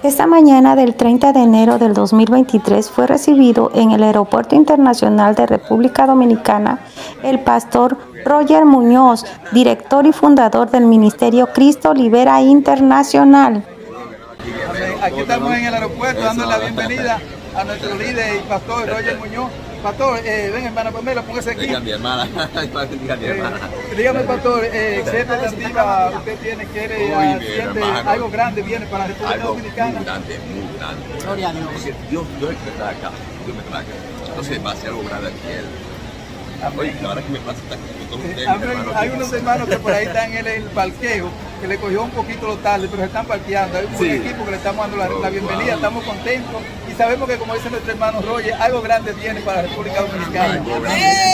Esta mañana del 30 de enero del 2023 fue recibido en el Aeropuerto Internacional de República Dominicana el pastor Roger Muñoz, director y fundador del Ministerio Cristo Libera Internacional. Aquí estamos en el aeropuerto dando la bienvenida a nuestro líder y pastor Roger Muñoz. Pastor, ven hermana Pamela, póngase aquí. Diga mi hermana. Dígame pastor, ¿qué expectativa usted tiene? ¿Siente algo grande viene para la República Dominicana? Muy grande. Gloria a Dios. Porque Dios es que trae acá. Dios me trae acá. Entonces va a ser algo grande aquí. Oye, la verdad que me pasa con todos ustedes. Hay unos hermanos que por ahí están en el parqueo, que le cogió un poquito lo tarde, pero se están parqueando. Hay un buen equipo que le estamos dando la bienvenida, estamos contentos y sabemos que, como dice nuestro hermano Roger, algo grande viene para la República Dominicana.